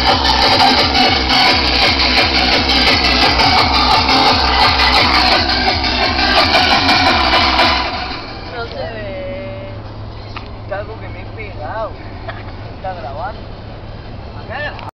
No se ve. Es algo que me he pegado. Está grabando.